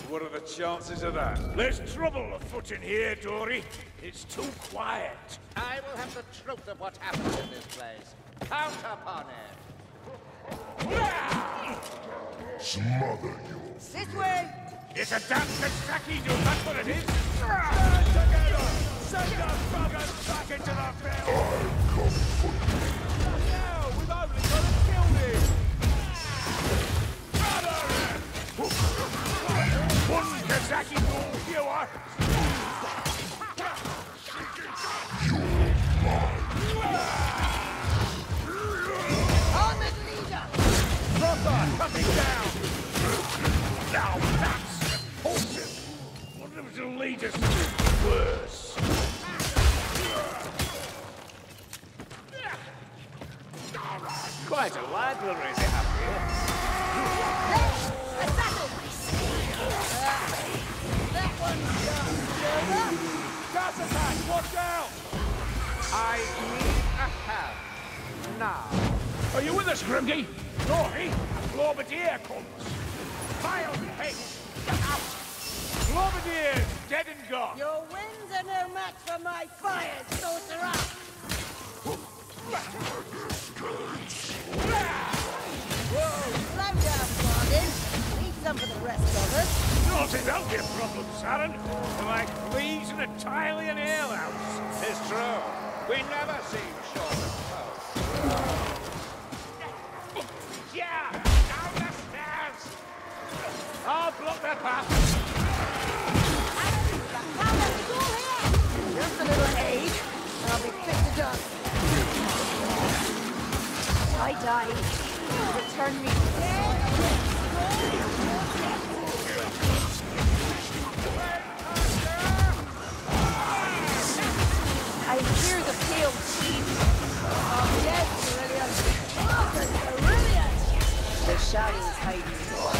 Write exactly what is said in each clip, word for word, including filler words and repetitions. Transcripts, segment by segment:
What are the chances of that? There's trouble afoot in here, Dory. It's too quiet. I will have the truth of what happened in this place. Count upon it. Smother you. This way! It's a damn Kazaki dude, that's what it is! Stand together! Send the buggers back into the field! I come for you. Now, we've only got to kill him! One Kazaki dude fewer! On the leader! Brother, coming down! Now that's repulsive! What if it'll lead us to worse? Quite a library they have here. Assassin! That one's done. Gas attack! Watch out! I need a hand. Now. Are you with us, Grimdy? Dory, a Globadier comes. Vile haste! Out! Globadier, dead and gone! Your winds are no match for my fire, sorcerer! Whoa, slow down, Martin. Need some for the rest of us. Not that'll be a problem, Saren. We're like fleas in a Tylian alehouse. It's true. We never seem short of hope. Yeah! Down the stairs! I'll block their path. Just a little aid, and I'll be fit to dust. I died. Return me. I hear the pale chief. Oh, yes, Aurelian. Oh, Aurelian! The shadows hiding.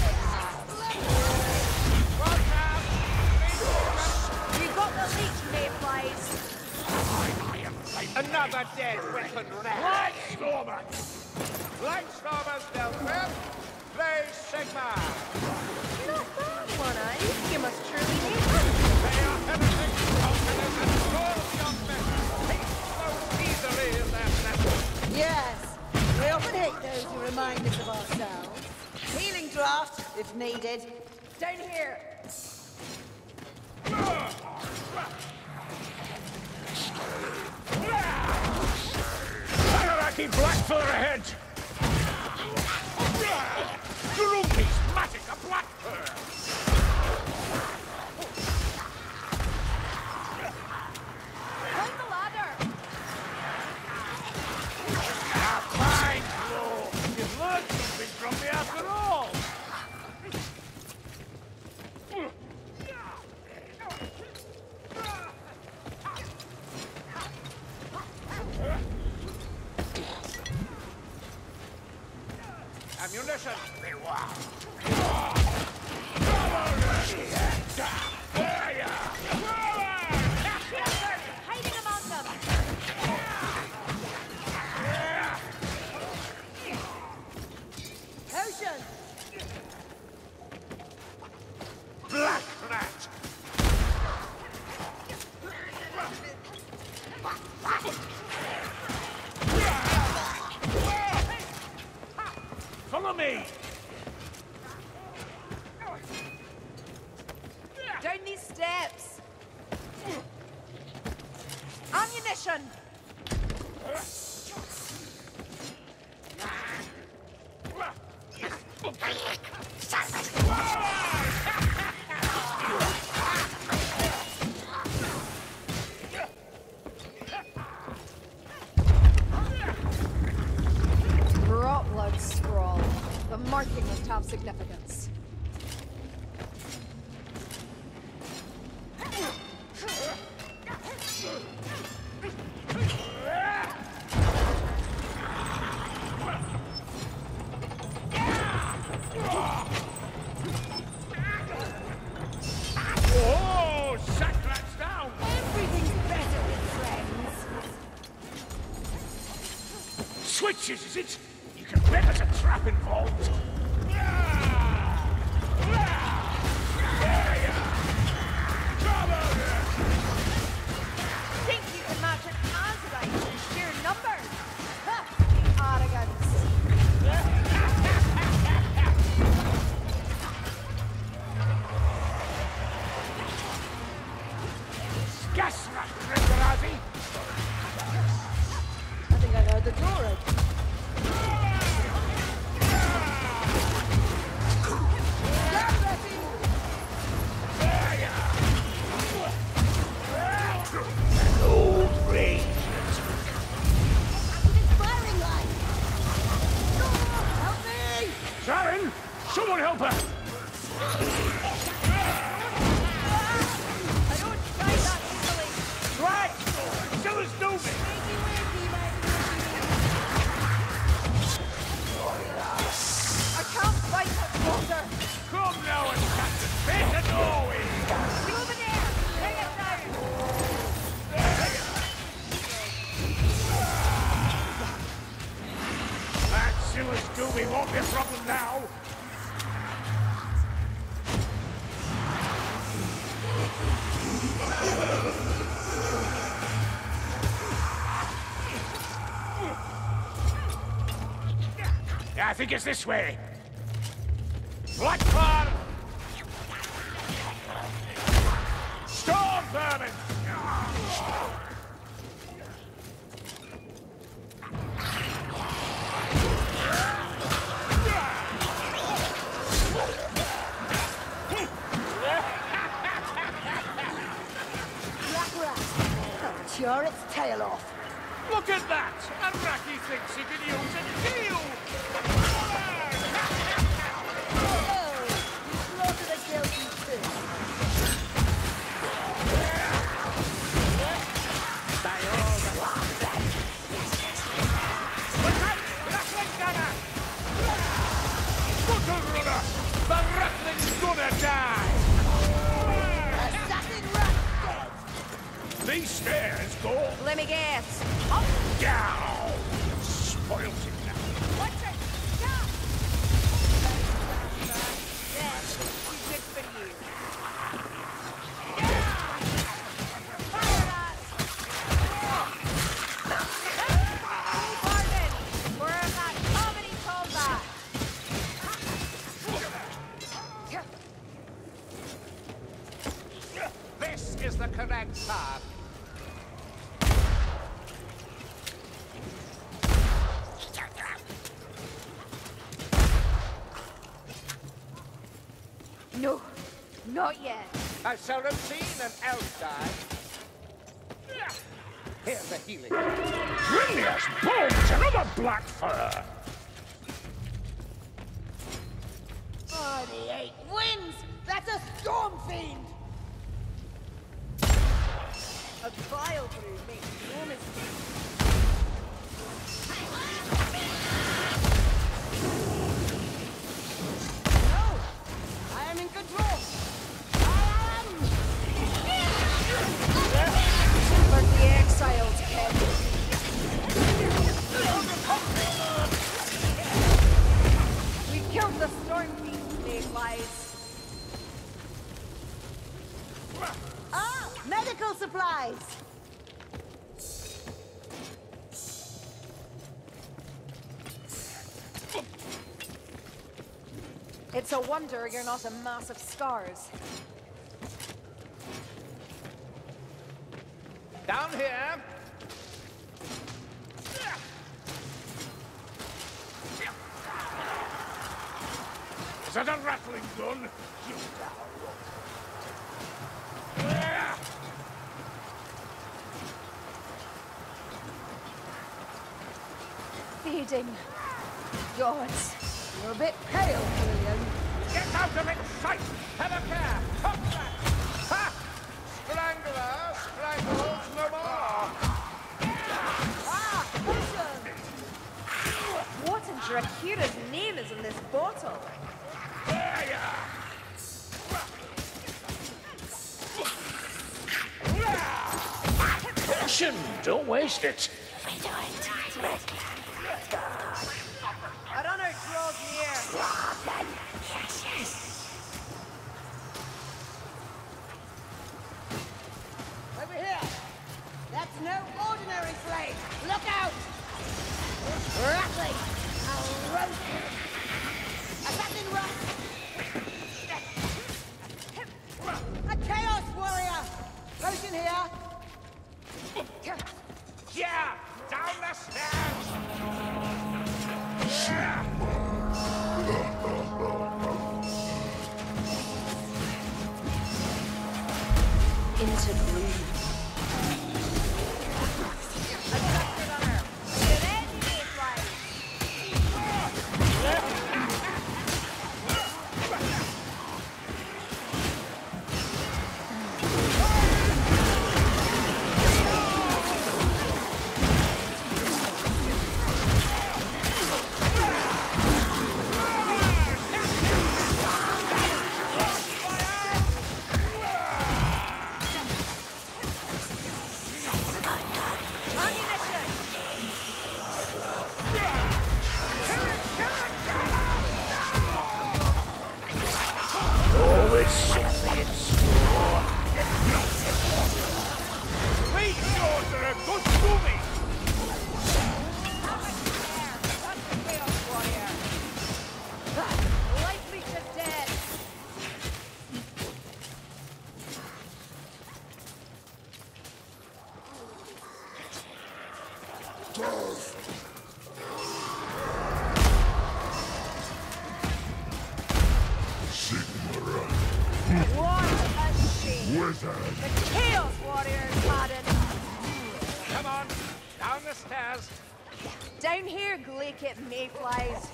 You got the leech, mayflies. Another dead weapon rat. Lightstormer! Lightstormers dealt with. Play Sigma. Not bad one, eh? You must truly need They are everything confident and full of young men. They flow easily in their methods. Yes, we often hate those who remind us of ourselves. Healing draft, if needed. Down here. Sagaraki Blackfur ahead! Drunki's magic a Blackfur! Climb the ladder. Ah, fine, Flo! You've learned something from me after all! Ammunition. Hiding among them. Potion. Black rat! Follow me! Down these steps. Ammunition. Rotblood scroll. The marking must have significance. Oh, Sakrat's down! Everything's better with friends. Switches, is it? You can bet there's a trap involved. think it's this way. Blackfire! Storm vermin! Tear its tail off. Look at that! Araki thinks he can use a deal! Oh, you slaughtered a guilty too. Look out! Rattling gunner! Bottle runner! The rattling's gonna die! Assassin rat dead. These stairs go Let me guess. down! Spoiled it now. What's it? Stop! That's good for you. Fire us! Pardon! We're at comedy callback. This is the correct path. No, not yet. I shall have seen an elf die. Here's a healing. Brilliant! Bones! Another black fur! Oh, the eight winds! That's a storm fiend! A vile brew makes enormous No! I am in control! I am! For the exiles, Ken. We killed the storm fiend, big lies. Ah! Medical supplies! It's a wonder you're not a mass of scars. Down here. Is that a rattling gun? You Feeding. Gods, you're a bit pale, William. get out of its sight! Have a care. Hop back. Ha! Strangler, strangles no more. Ah, potion! What in Dracula's name is in this bottle? Potion! Don't waste it! I don't know, it draws near. Over here! That's no ordinary flame! Look out! Rattling! I'll roast it! Assassin rust! A chaos warrior! Potion here! Yeah! Down the stairs! Into green. Attracted on her. Get in, right. Wizard! The Chaos Warriors, pardon. Come on, down the stairs. Down here, Glaikit mayflies.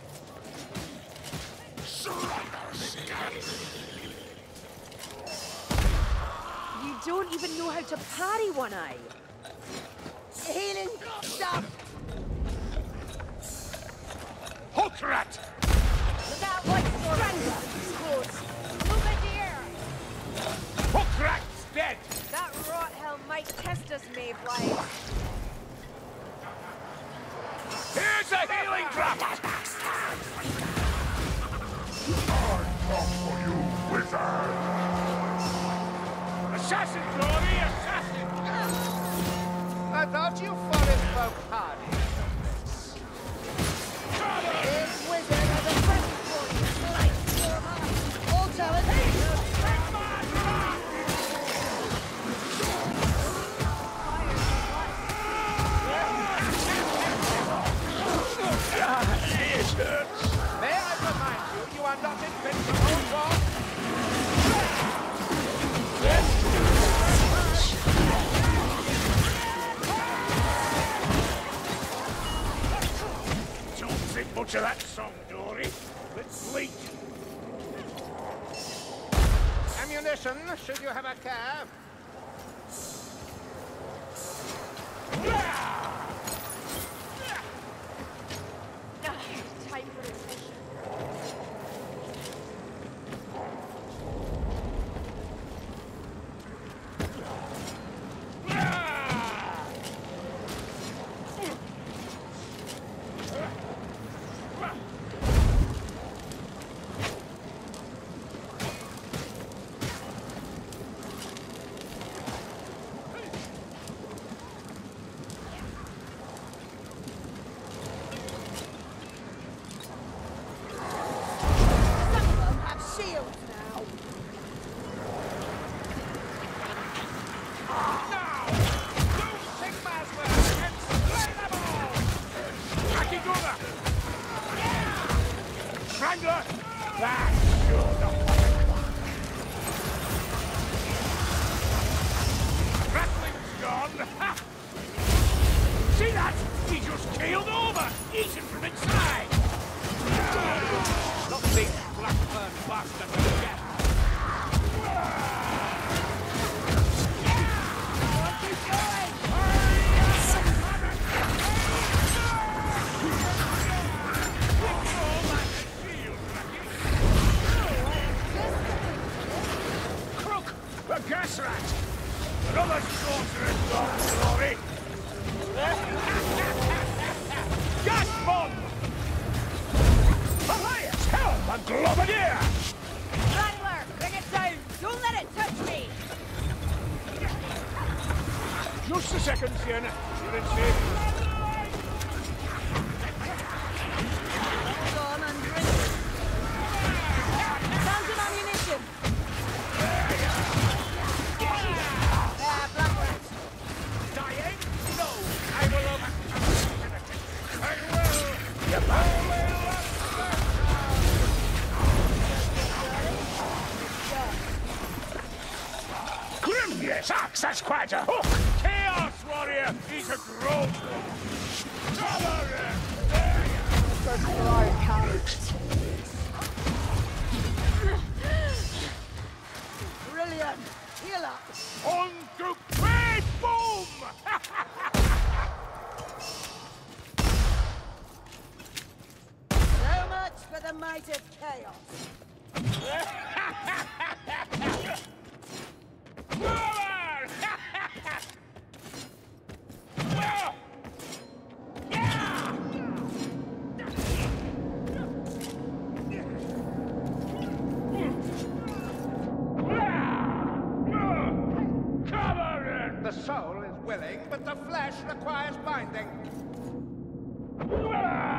You don't even know how to parry one eye. Healing stuff. Hookrat! Look out, White Strangler. Close. Move it here. Hookrat's dead! That rot hell might test us, mayflies. Here's a healing drop! I come for you, wizard! Assassin, Glory! Assassin! I thought you forest folk hardy. This wizard has a present for you. Light your heart. All talent. May I remind you, you are not invincible, Bob? Don't think much of that song, Dory. Let's bleat. Ammunition, should you have a care. Time for attention. Shields now. Now! Two Sigma's worth and slay them all! Akigura! Strangler! That's sure not. Rattling's gone! Ha! See that? He just keeled over! Eaten from inside! Not these Blackburn bastards again! Crook! The gas rat! Another sorcerer's gone, Glory! Gas bomb! Elias, help! A globadier! Wrangler, bring it down. Don't let it touch me. Just a second, Sienna. You're in safe. Hold on and drink. Found some ammunition. Ah, black rat. Dying? No! I will over... I will! You're back! Grimness axe, that's quite a hook! Chaos Warrior, he's a grown one! Cover him! There you Good lord, cowards. Brilliant. Heal up. On to big boom! So much for the might of chaos. Forward! Well, yeah! Cover it! The soul is willing, but the flesh requires binding. Ah!